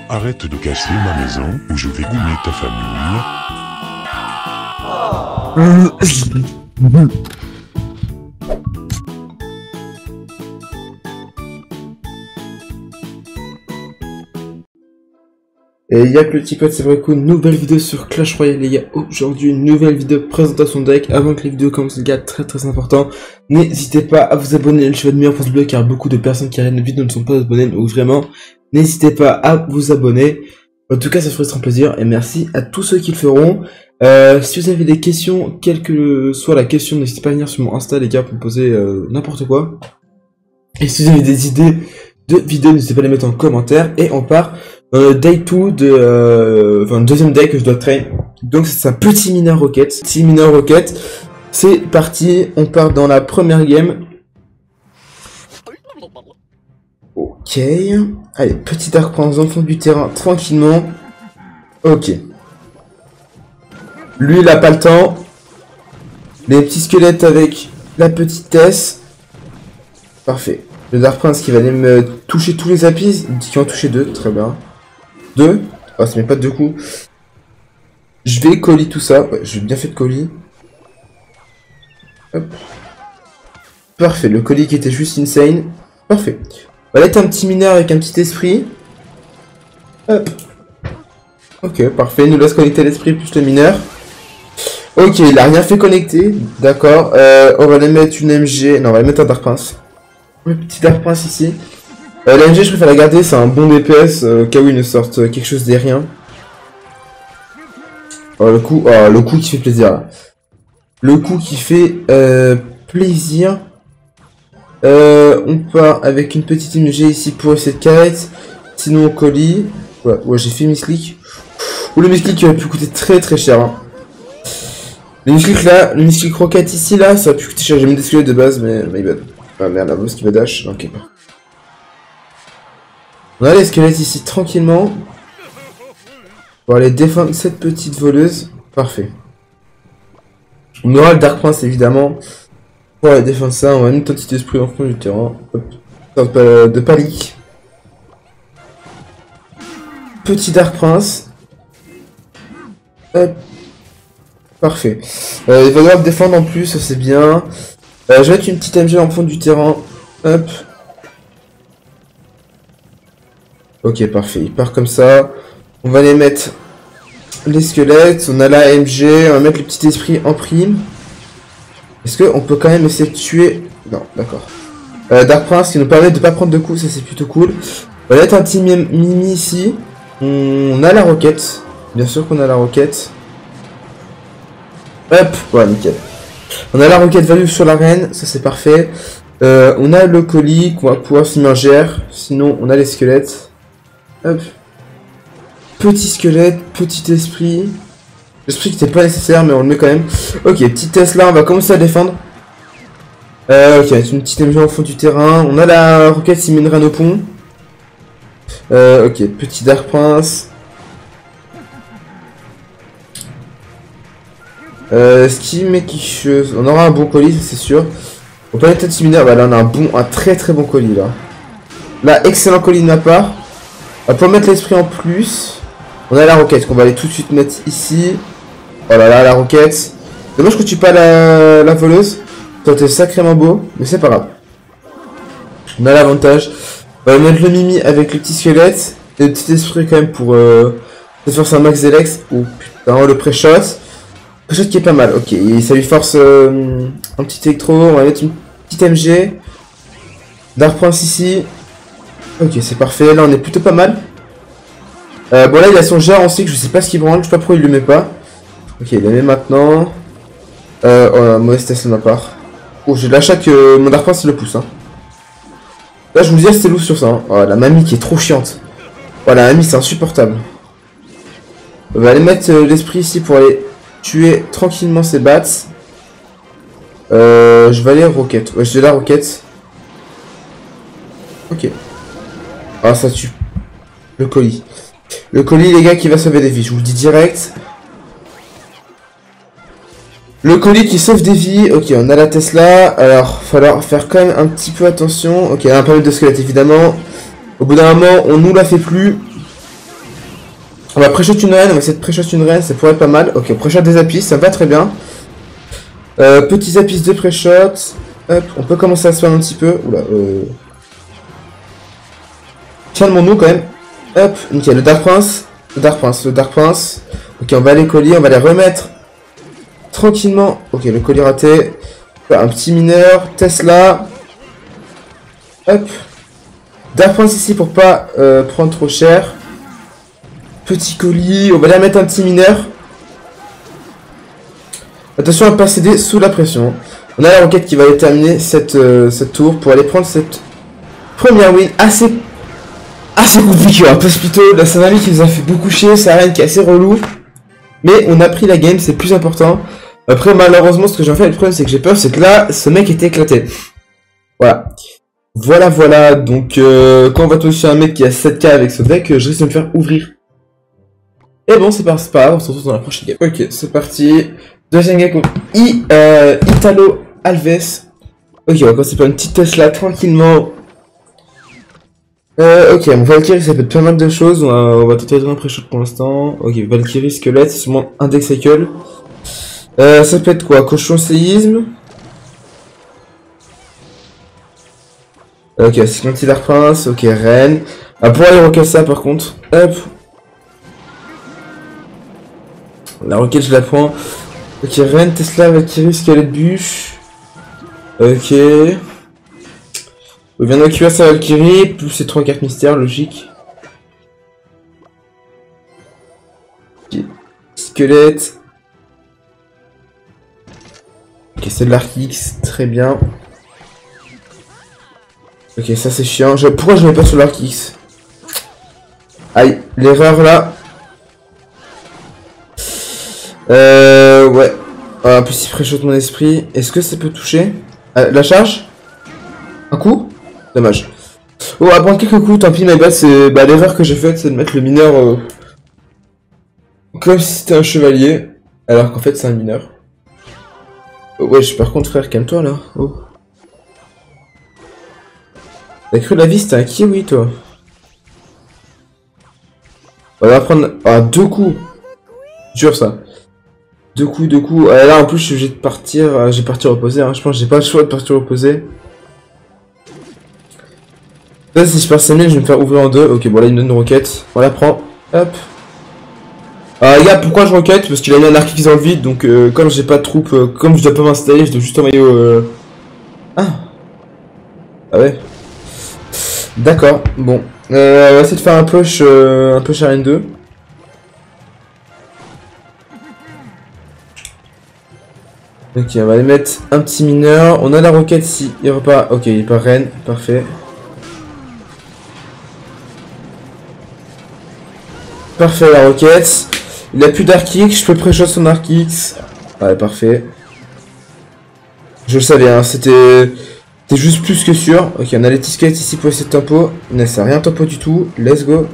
Arrête de casser ma maison ou je vais goumer ta famille. Et il y a que le petit code, c'est vrai coup, nouvelle vidéo sur Clash Royale les gars. Aujourd'hui, une nouvelle vidéo présentation de deck. Avant que les vidéos commencent les gars, très important. N'hésitez pas à vous abonner, je vais de meilleur pouce bleu car beaucoup de personnes qui regardent nos vidéos ne sont pas abonnées. Donc vraiment, n'hésitez pas à vous abonner. En tout cas, ça ferait très plaisir et merci à tous ceux qui le feront. Si vous avez des questions, quelle que soit la question, n'hésitez pas à venir sur mon Insta les gars pour me poser n'importe quoi. Et si vous avez des idées de vidéos, n'hésitez pas à les mettre en commentaire. Et on part day 2 de le deuxième deck que je dois train. Donc c'est un petit mineur rocket. Petit mineur rocket. C'est parti, on part dans la première game. Ok. Allez, petit Dark Prince dans le fond du terrain, tranquillement. Ok. Lui, il a pas le temps. Les petits squelettes avec la petitesse. Parfait. Le Dark Prince qui va aller me toucher tous les apis. Qui en touché 2, très bien. 2. Oh, ça met pas de 2 coups. Je vais colis tout ça. Ouais, j'ai bien fait de colis. Hop. Parfait. Le colis qui était juste insane. Parfait. On va être un petit mineur avec un petit esprit. Hop. Ok, parfait. Il nous laisse connecter l'esprit plus le mineur. Ok, il a rien fait connecter. D'accord. On va aller mettre une MG. Non, on va aller mettre un Dark Prince. Le petit Dark Prince ici. La MG, je préfère la garder, c'est un bon DPS, au cas où il nous sorte quelque chose d'aérien. Oh, le coup qui fait plaisir, là. Le coup qui fait plaisir. On part avec une petite MG ici pour essayer de kite. Sinon, on colis. Ouais, j'ai fait misclick. Ou le misclick qui aurait pu coûter très cher. Hein. Le misclick là, le misclick rocket ici, là, ça aurait pu coûter cher. J'ai mis des squelettes de base, mais my bad. Ah merde, la boss qui va dash. Ok. On a les squelettes ici tranquillement. Pour aller défendre cette petite voleuse. Parfait. On aura le Dark Prince évidemment. Pour aller défendre ça, on va mettre un petit esprit en fond du terrain. Hop. De panique. Petit Dark Prince. Hop. Parfait. Il va devoir défendre en plus, ça c'est bien. Je vais mettre une petite MG en fond du terrain. Hop. Ok, parfait. Il part comme ça. On va aller mettre les squelettes. On a la MG. On va mettre le petit esprit en prime. Est-ce qu'on peut quand même essayer de tuer... Non, d'accord. Dark Prince qui nous permet de pas prendre de coups. Ça, c'est plutôt cool. On va mettre un petit Mimi ici. On a la roquette. Bien sûr qu'on a la roquette. Hop. Ouais, nickel. On a la roquette value sur l'arène. Ça, c'est parfait. On a le colis qu'on va pouvoir s'immerger. Sinon, on a les squelettes. Hop. Petit squelette, petit esprit. L'esprit qui n'était pas nécessaire, mais on le met quand même. Ok, petit test là, on va commencer à défendre. Ok, avec une petite MG au fond du terrain. On a la roquette qui mènera nos ponts. Ok, petit Dark Prince. Ce qui met quelque chose. On aura un bon colis, c'est sûr. On peut mettre un petit mineur. Bah là, on a un très bon colis là. Là, excellent colis de ma part. On va pouvoir mettre l'esprit en plus. On a la roquette qu'on va aller tout de suite mettre ici. Oh là là, la roquette. Dommage que tu pas la voleuse. Ça aurait été sacrément beau, mais c'est pas grave. On a l'avantage. On va mettre le Mimi avec le petit squelette. Et le petit esprit quand même pour force un max Zelex. Oh putain, le pré-shot. Pré-shot qui est pas mal, ok. Et ça lui force un petit électro. On va mettre une petite MG. Dark Prince ici. Ok, c'est parfait. Là, on est plutôt pas mal. Bon, là, il a son jar en cycle. Je sais pas ce qu'il branle. Je sais pas pourquoi il le met pas. Ok, il le met maintenant. Oh, mauvaise test de ma part. Oh, j'ai de l'achat que mon Dark Prince le pousse. Hein. Là, je vous disais, c'était lourd sur ça. Hein. Oh, la mamie qui est trop chiante. Oh, la mamie, c'est insupportable. On va aller mettre l'esprit ici pour aller tuer tranquillement ces bats. Je vais aller roquette. Ouais, j'ai la roquette. Ok. Ah, ça tue. Le colis. Le colis, les gars, qui va sauver des vies. Je vous le dis direct. Le colis qui sauve des vies. Ok, on a la Tesla. Alors, falloir faire quand même un petit peu attention. Ok, un peu de squelette, évidemment. Au bout d'un moment, on nous la fait plus. On va pré-shot une reine, on va essayer de pré-shot une reine, ça pourrait être pas mal. Ok, pré-shot des apis, ça va très bien. Petits apis de pré-shot. Hop, on peut commencer à se faire un petit peu. Oula, calmons-nous quand même. Hop, nickel, le Dark Prince. Le Dark Prince. Ok, on va les colis, on va les remettre tranquillement. Ok, le colis raté. Un petit mineur, Tesla. Hop. Dark Prince ici pour pas prendre trop cher. Petit colis, on va les remettre un petit mineur. Attention à ne pas céder sous la pression. On a la roquette qui va terminer cette tour pour aller prendre cette première win assez compliquée. Un peu plutôt la Sanami qui nous a fait beaucoup chier, sa reine qui est assez relou. Mais on a pris la game, c'est plus important. Après malheureusement ce que j'en fais, le problème c'est que j'ai peur, c'est que là ce mec était éclaté. Voilà, donc quand on va tomber sur un mec qui a 7k avec ce deck, je risque de me faire ouvrir. Et bon c'est pas grave, on se retrouve dans la prochaine game. Ok, c'est parti. Deuxième game contre Italo Alves. Ok, on va commencer par une petite Tesla tranquillement. Ok, mon Valkyrie ça peut être pas mal de choses. On va tenter un pré-shot pour l'instant. Ok, Valkyrie squelette, c'est sûrement un deck cycle. Ça peut être quoi? Cochon séisme. Ok, c'est un petit Dark Prince. Ok, reine. On va pouvoir aller roquer ça par contre. Hop. La roquette je la prends. Ok, reine, Tesla, Valkyrie, squelette, bûche. Ok. On vient d'accueillir sa Valkyrie, plus ces 3 cartes mystères, logique. Ok. Squelette. Ok, c'est de l'Arc X, très bien. Ok, ça c'est chiant. Pourquoi je mets pas sur l'Arc X? Aïe, l'erreur là. Ouais. Un petit pré-shot mon esprit. Est-ce que ça peut toucher? La charge? Un coup? Dommage. Oh, on va prendre quelques coups, tant pis, mais c'est l'erreur que j'ai faite, c'est de mettre le mineur comme si c'était un chevalier, alors qu'en fait c'est un mineur. Oh, ouais, par contre, frère, calme-toi là. Oh. T'as cru la vie, c'était un kiwi, toi. On va prendre 2 coups. Dur ça. 2 coups. Là en plus, je suis obligé de partir. J'ai parti reposer. Hein. Je pense que j'ai pas le choix de partir reposer. Là, si je perds 5000, je vais me faire ouvrir en 2. Ok, bon là, il me donne une roquette. On la prend. Hop. Les gars, pourquoi je roquette? Parce qu'il a mis un arc X dans le vide. Donc, comme j'ai pas de troupes, comme je dois pas m'installer, je dois juste envoyer au. Ah ouais. D'accord, bon. On va essayer de faire un push Arène 2. Ok, on va aller mettre un petit mineur. On a la roquette si il repart. Ok, il part reine, parfait. Parfait la roquette. Il a plus d'Arc X, je peux pré-shot son Arc X. Ouais, parfait. Je le savais, hein, c'était juste plus que sûr. Ok, on a les tickets ici pour essayer de tempo. Mais ça rien tempo du tout. Let's go.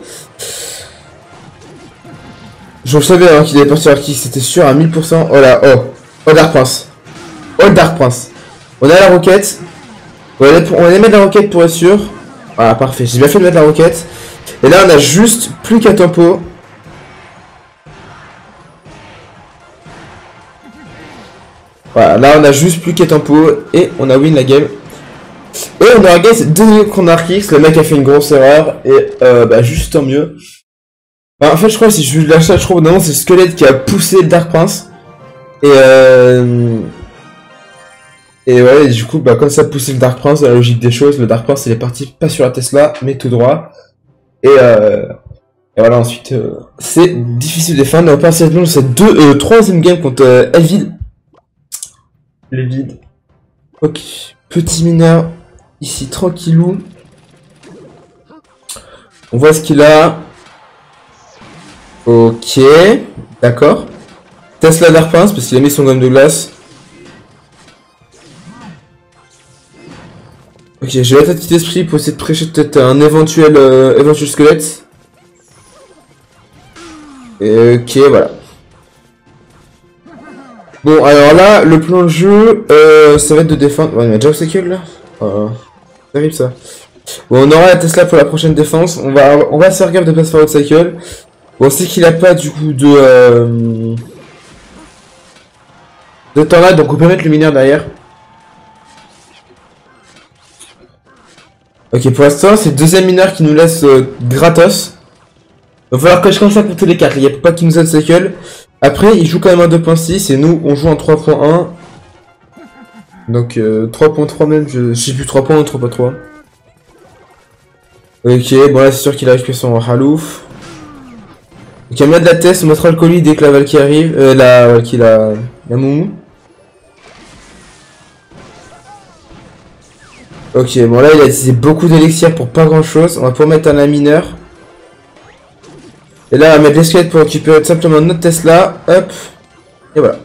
Je le savais hein, qu'il allait partir Arc X, c'était sûr à 1000%. Oh là, oh Dark Prince. Oh le Dark Prince. On a la roquette. On va aller mettre la roquette pour être sûr. Voilà, parfait. J'ai bien fait de mettre la roquette. Et là, on a juste plus qu'à tempo. Voilà, là, on a juste plus qu'à tempo. Et on a win la game. Et on aura gagné cette deuxième contre Arc X. Le mec a fait une grosse erreur. Et juste tant mieux. En fait, je crois que si je l'achat, je crois que c'est le squelette qui a poussé le Dark Prince. Et ouais, et du coup, comme ça a poussé le Dark Prince, dans la logique des choses, le Dark Prince il est parti pas sur la Tesla, mais tout droit. Et voilà, ensuite, c'est difficile de défendre. On va passer dans cette troisième game contre Elvide. Les vides. Ok, petit mineur, ici, tranquillou. On voit ce qu'il a. Ok, d'accord. Tesla Dark Prince, parce qu'il a mis son gomme de glace. Ok, j'ai la tête d'esprit pour essayer de prêcher peut-être un éventuel squelette. Et ok, voilà. Bon, alors là, le plan de jeu, ça va être de défendre. Ouais, il y a déjà cycle là. Terrible ça. Bon, on aura la Tesla pour la prochaine défense. On va se faire gaffe de pas se faire out cycle. Bon, on sait qu'il a pas du coup de tornade, donc on peut mettre le mineur derrière. Ok, pour l'instant, c'est le deuxième mineur qui nous laisse gratos. Il va falloir que je commence à compter les cartes. Il n'y a pas qui nous aide cycle. Après, il joue quand même en 2.6 et nous, on joue en 3.1. Donc 3.3 même, je sais plus 3.1 ou 3.3. Ok, bon là c'est sûr qu'il a récupéré son Halouf. Ok, on met de la test, on mettra le colis dès que la Valkyrie arrive. La Moumou. Ok, bon là il a utilisé beaucoup d'élixir pour pas grand chose. On va pouvoir mettre un mineur. Et là on va mettre les squelettes pour récupérer tout simplement notre Tesla. Hop. Et voilà.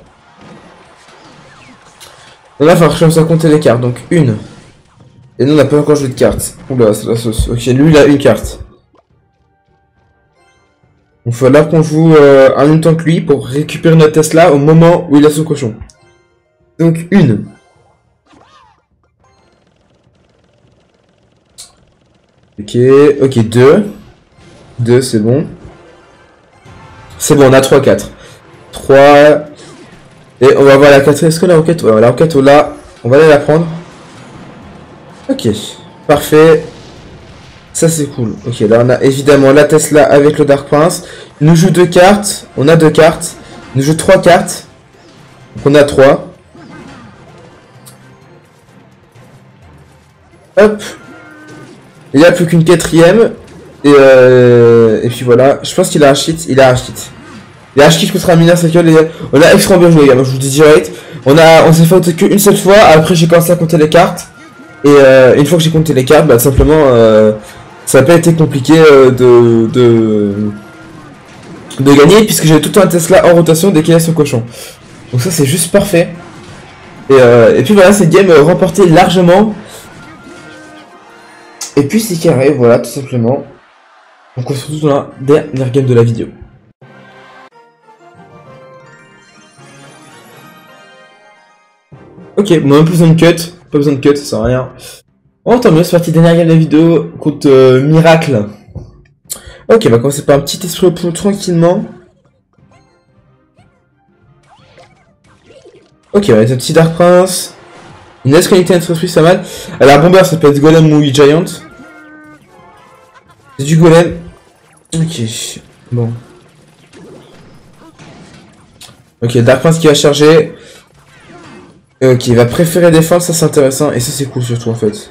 Et là il va falloir commencer à compter les cartes. Donc une. Et nous on n'a pas encore joué de cartes. Oula, c'est la sauce. Ok, lui il a une carte. Donc il va falloir qu'on joue en même temps que lui pour récupérer notre Tesla au moment où il a son cochon. Donc une. Ok, 2. 2, c'est bon. C'est bon, on a 3, 4. 3. Et on va voir la 4. Est-ce que la roquette... Ouais, la roquette, là, on va aller la prendre. Ok, parfait. Ça, c'est cool. Ok, là, on a évidemment la Tesla avec le Dark Prince. Il nous joue 2 cartes. On a 2 cartes. Il nous joue 3 cartes. Donc, on a 3. Hop. Il n'y a plus qu'une quatrième. Et puis voilà. Je pense qu'il a un cheat. Il a un cheat. Il a un cheat contre un mineur cycle. On a extrêmement bien joué, les gars. Moi, je vous dis direct. On s'est fait qu'une seule fois. Après, j'ai commencé à compter les cartes. Et une fois que j'ai compté les cartes, bah, simplement, ça n'a pas été compliqué de gagner. Puisque j'avais tout le temps un Tesla en rotation dès qu'il y a son cochon. Donc ça, c'est juste parfait. Et puis voilà, cette game remportée largement. Et puis c'est carré, voilà, tout simplement. Donc on se retrouve dans la dernière game de la vidéo. Ok, bon, même plus besoin de cut. Pas besoin de cut, ça sert à rien. Oh, tant mieux, c'est parti, dernière game de la vidéo contre Miracle. Ok, on va commencer par un petit esprit au pot tranquillement. Ok, on va mettre un petit Dark Prince. Une laisse connecter à notre esprit, c'est pas mal. Alors, Bomber, ça peut être Golem ou Giant. C'est du Golem. Ok, bon. Ok, Dark Prince qui va charger. Ok, il va préférer défendre, ça c'est intéressant. Et ça c'est cool surtout en fait.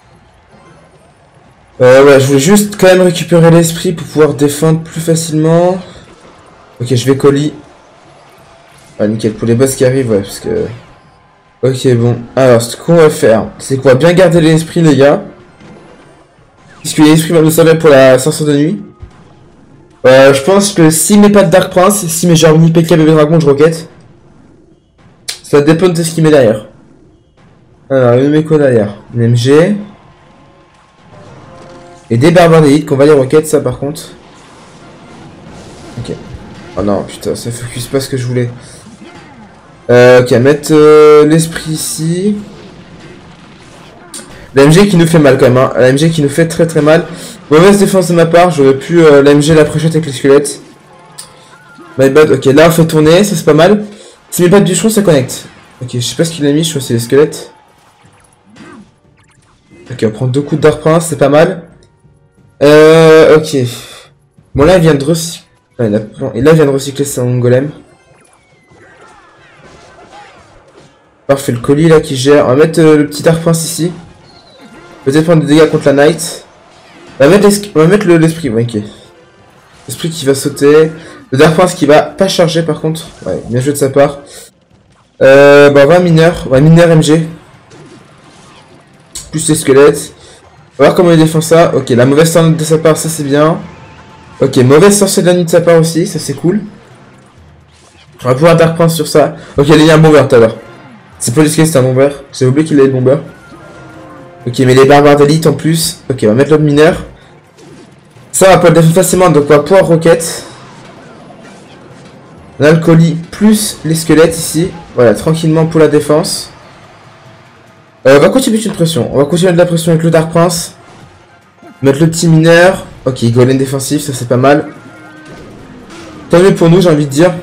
Ouais, je voulais juste quand même récupérer l'esprit pour pouvoir défendre plus facilement. Ok, je vais colis. Ah, nickel, pour les boss qui arrivent, ouais, parce que... Ok, bon. Alors, ce qu'on va faire, c'est qu'on va bien garder l'esprit, les gars. Puisque l'esprit va nous servir pour la sorcière de nuit. Je pense que s'il met pas de Dark Prince, s'il met genre ni PK, bébé dragon, je roquette. Ça dépend de ce qu'il met derrière. Alors, il met quoi derrière? Une MG. Et des barbares d'élite qu'on va les roquettes, ça par contre. Ok. Oh non, putain, ça focus pas ce que je voulais. Ok, mettre l'esprit ici. La MG qui nous fait mal quand même, hein. La MG qui nous fait très très mal. Mauvaise défense de ma part, j'aurais pu la MG la prochaine avec les squelettes. My bad, ok, là on fait tourner, ça c'est pas mal. Si mes pattes du chevron ça connecte. Ok, je sais pas ce qu'il a mis, je crois que c'est les squelettes. Ok, on prend 2 coups de Dark Prince, c'est pas mal. Ok. Bon là il vient de recycler. Ah, et là il vient de recycler son golem. Parfait, le colis là qui gère. On va mettre le petit Dark Prince ici. Peut-être prendre des dégâts contre la Knight. On va mettre l'esprit, ouais, ok. L'esprit qui va sauter. Le Dark Prince qui va pas charger par contre. Ouais, bien joué de sa part. Bah on va mineur. On va mineur MG. Plus les squelettes. On va voir comment il défend ça. Ok, la mauvaise tornade de sa part, ça c'est bien. Ok, mauvaise sorcière de la nuit de sa part aussi, ça c'est cool. On va pouvoir Dark Prince sur ça. Ok, il y a un bomber tout à l'heure. C'est pas le squelette, c'est un bomber. J'ai oublié qu'il avait le bomber. Ok, mais les barbares d'élite en plus. Ok, on va mettre l'autre mineur. Ça, on va pouvoir le défendre facilement, donc on va pouvoir roquette. On a le colis plus les squelettes ici. Voilà, tranquillement pour la défense. On va continuer de pression. On va continuer de la pression avec le Dark Prince. Mettre le petit mineur. Ok, golem défensif, ça c'est pas mal. Tant mieux pour nous, j'ai envie de dire.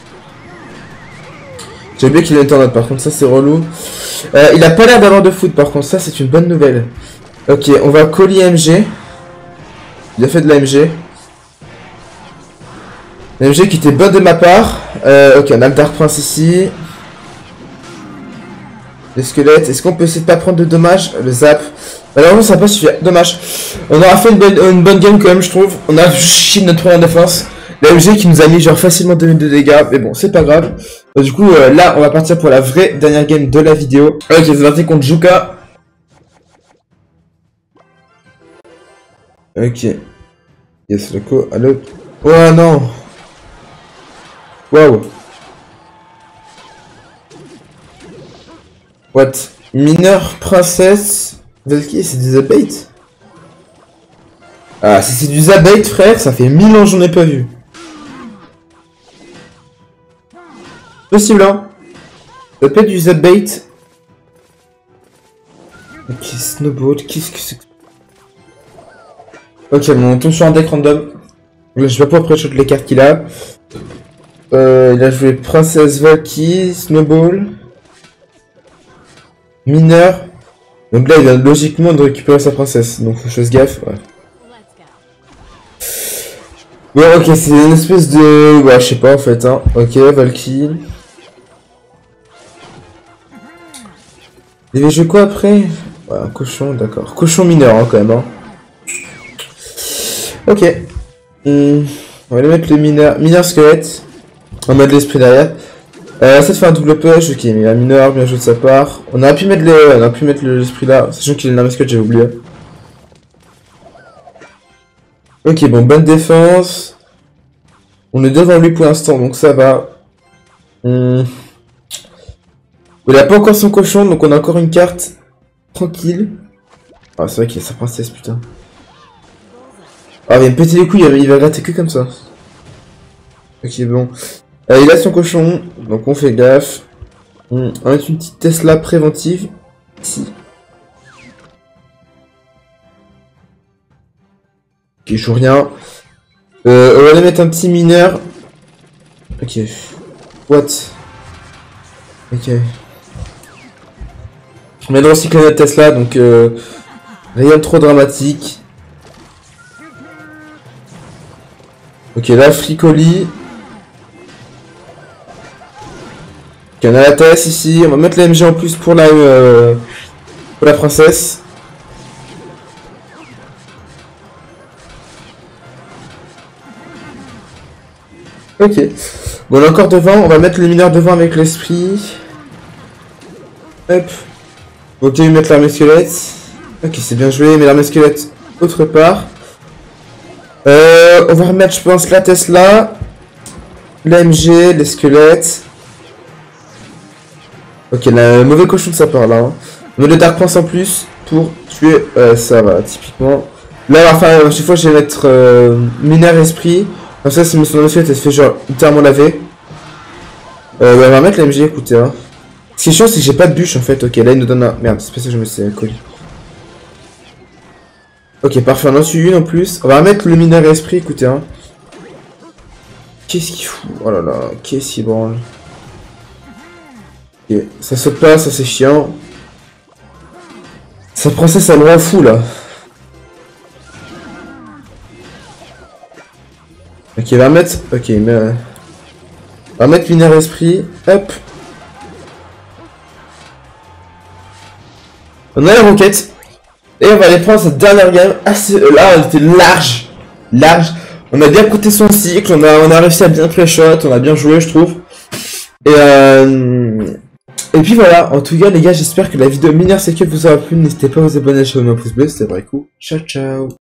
J'ai oublié qu'il est en note, par contre, ça c'est relou. Il a pas l'air d'avoir de foot, par contre, ça c'est une bonne nouvelle. Ok, on va colis MG. Il a fait de la MG. La MG qui était bonne de ma part. Ok, on a le Dark Prince ici. Les squelettes. Est-ce qu'on peut essayer de pas prendre de dommages? Le zap. Malheureusement, ça va pas suffire. Dommage. On aura fait une bonne game quand même, je trouve. On a chié notre première défense. La MG qui nous a mis genre facilement 2000 de dégâts. Mais bon, c'est pas grave. Du coup, là, on va partir pour la vraie dernière game de la vidéo. Ok, c'est parti contre Juka. Ok. Yes, le co. Allo. Oh non. Wow. What? Mineur, princesse, Valkyrie, c'est du Zabait? Ah, si c'est du Zabait, frère, ça fait 1000 ans que j'en ai pas vu. Possible, hein? Ça peut être du Zabait. Ok, Snowball, qu'est-ce que c'est que... Ok, bon, on tombe sur un deck random. Je sais pas pourquoi après shot les cartes qu'il a. Il a joué Princesse Valkyrie, Snowball. Mineur. Donc là, il vient logiquement de récupérer sa princesse. Donc faut que je fasse gaffe. Ouais. Bon, ok, c'est une espèce de... Ouais, je sais pas en fait. Hein. Ok, Valkyrie. Il avait joué quoi après? Ouais, un cochon, d'accord. Cochon mineur hein, quand même. Hein. Ok. On va aller mettre le mineur. Mineur squelette. On va mettre l'esprit derrière. Ça te fait un double push, ok, mais il a mineur, bien joué de sa part. On aurait pu mettre l'esprit là, sachant qu'il est dans la mascotte, j'ai oublié. Ok, bon, bonne défense. On est devant lui pour l'instant, donc ça va. Il a pas encore son cochon, donc on a encore une carte. Tranquille. Ah, c'est vrai qu'il y a sa princesse, putain. Ah, il va me péter les couilles, il va gratter que comme ça. Ok, bon. Il a son cochon, donc on fait gaffe. On va mettre une petite Tesla préventive. Ici. Ok, je joue rien. On va aller mettre un petit mineur. Ok. What? Ok. On met dans le cyclone de Tesla, donc rien de trop dramatique. Ok, là, Fricoli. Ok, on a la TS ici, on va mettre la MG en plus pour la princesse. Ok. Bon, on est encore devant, on va mettre le mineur devant avec l'esprit. Hop. Ok, on va mettre l'armée squelette. Ok, c'est bien joué, mais l'armée squelette autre part. On va remettre, je pense, la Tesla. La MG, les squelettes. Ok, le mauvais cochon de sa part là. Hein. On met le Dark Prince en plus pour tuer. Ça va, typiquement. Là, enfin, à chaque fois, je vais mettre mineur esprit. Comme ça, si son monsieur elle se fait genre littéralement laver. On va mettre la MG, écoutez. Hein. Ce qui est chiant, c'est que j'ai pas de bûche en fait. Ok, là, il nous donne un. Merde, c'est pas ça que je me suis collé. Ok, parfait, on en suit une en plus. On va remettre le mineur esprit, écoutez. Hein. Qu'est-ce qu'il fout? Oh là là, qu'est-ce qu'il branle? Ok, ça saute pas, ça c'est chiant. Sa princesse elle me rend fou là. Ok, on va mettre. Ok, mais. On va mettre mineur esprit. Hop. On a la roquette. Et on va aller prendre cette dernière game. Assez. Là, elle était large. Large. On a bien coûté son cycle. On a réussi à bien pré-shot. On a bien joué, je trouve. Et puis voilà, en tout cas les gars, j'espère que la vidéo mineur c'est que vous aura plu. N'hésitez pas à vous abonner à la chaîne, un pouce bleu, c'était vrai cool. Ciao ciao.